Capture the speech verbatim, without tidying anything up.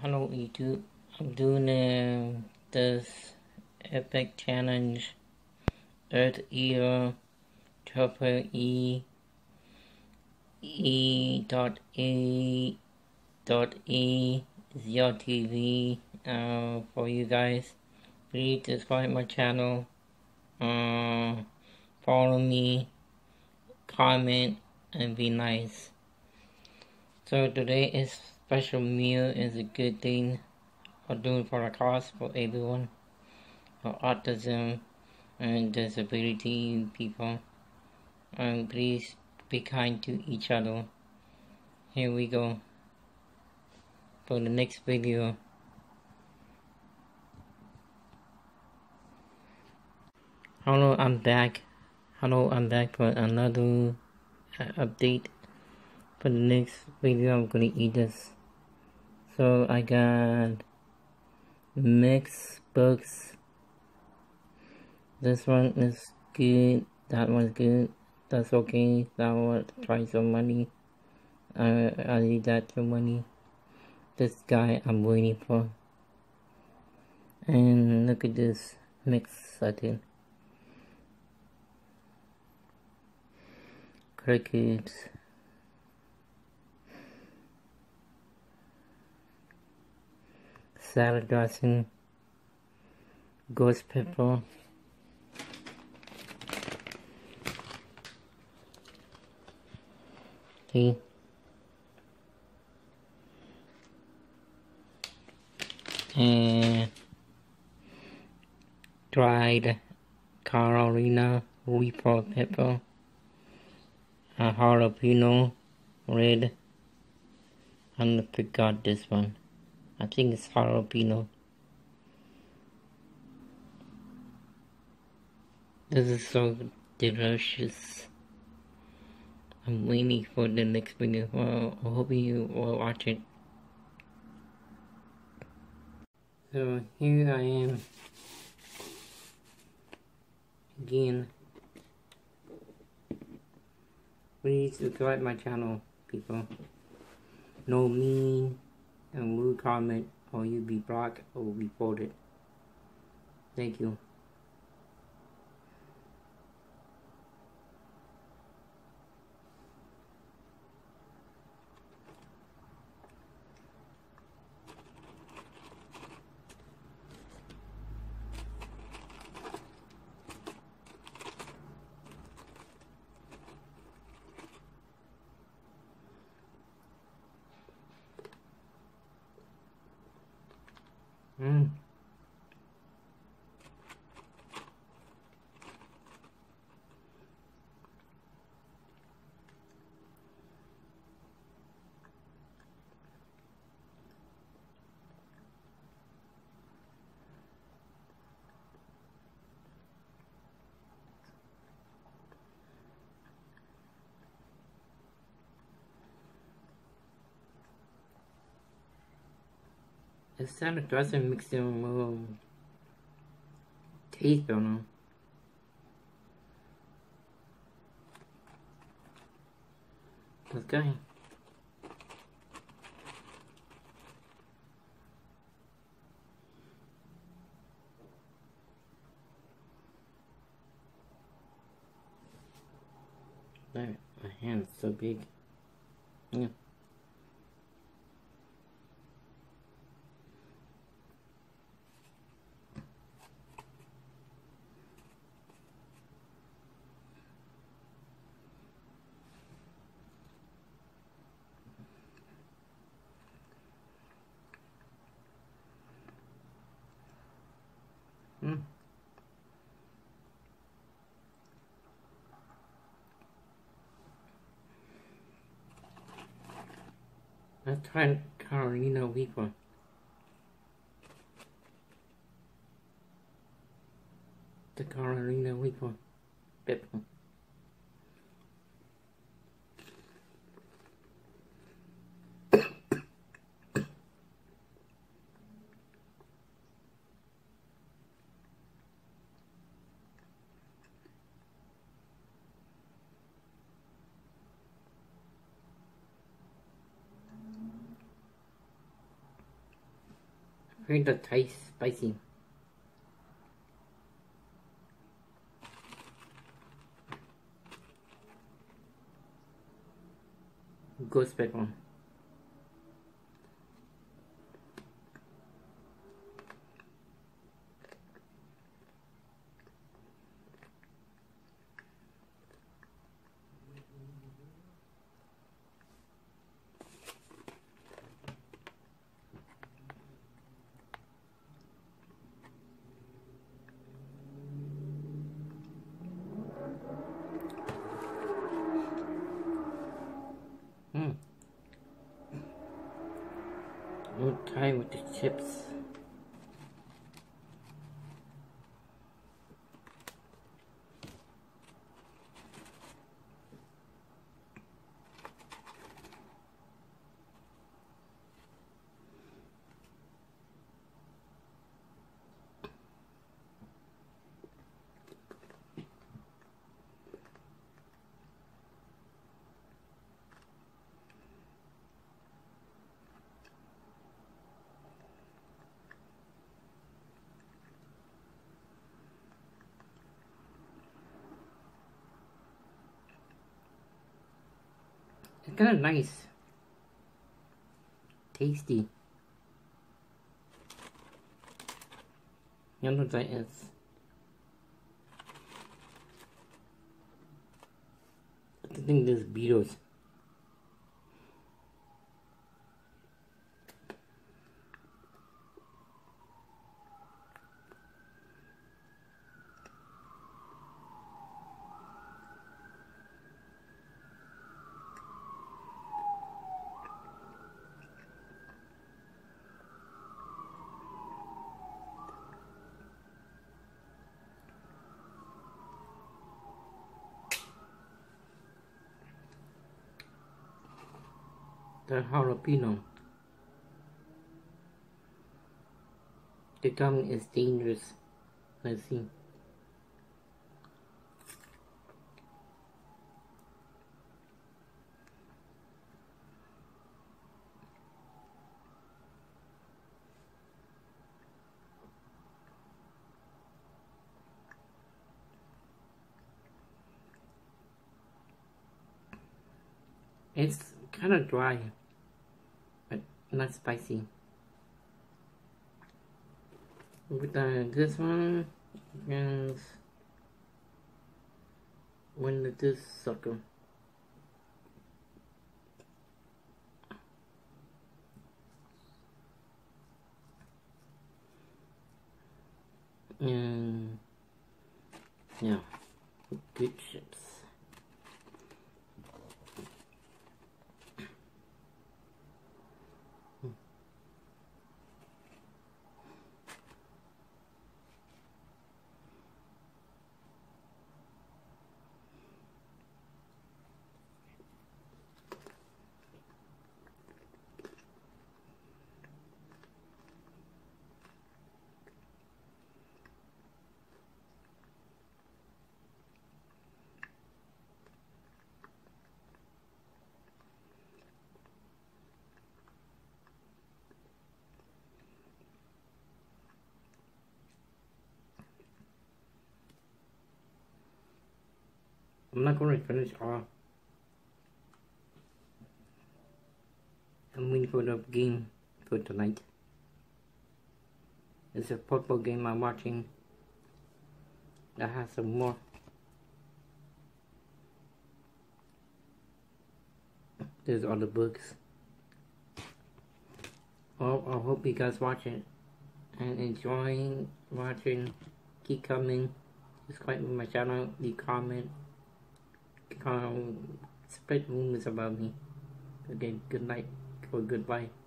Hello YouTube, I'm doing uh, this epic challenge Earth Ear Triple E E dot E dot E Zero T V uh, for you guys. Please subscribe my channel, uh, follow me, comment, and be nice. So today is special meal is a good thing for doing for a cause for everyone, for autism and disability people. And please be kind to each other. Here we go for the next video. Hello, I'm back. Hello, I'm back for another uh, update. For the next video, I'm gonna eat this. So I got mixed books. This one is good. That one's good. That's okay. That one, try some money. Uh, I need that some money. This guy I'm waiting for. And look at this mix setting. Crickets. Salad dressing. Ghost pepper. See? And dried Carolina Reaper pepper, a jalapeno red. I forgot this one. I think it's jalapeno. This is so delicious. I'm waiting for the next video. Well, I hope you will watch it. So here I am again. Please subscribe my channel, people. No mean and rude comment or you'll be blocked or reported. Thank you. Mm. The salad dressing makes them um, taste better. Okay. There, my hand's so big. Yeah. Mm. Let's try Carolina Reaper. The Carolina Reaper pepper. Very the taste spicy. Ghost pepper. Hmm. We'll try with the chips. It's kind of nice. Tasty. You know what that is? I think this is Beatles. The jalapeno. The gum is dangerous. Let's see. It's kind of dry, but not spicy. With uh, this one is when did this sucker? And yeah, good chips. I'm not going to finish all. I'm waiting for the game for tonight. It's a football game I'm watching that has some more. There's all the books. Well, I hope you guys watch it and enjoying watching. Keep coming. Subscribe to my channel. Leave comment. Um, spread rumors about me. Okay, good night or goodbye.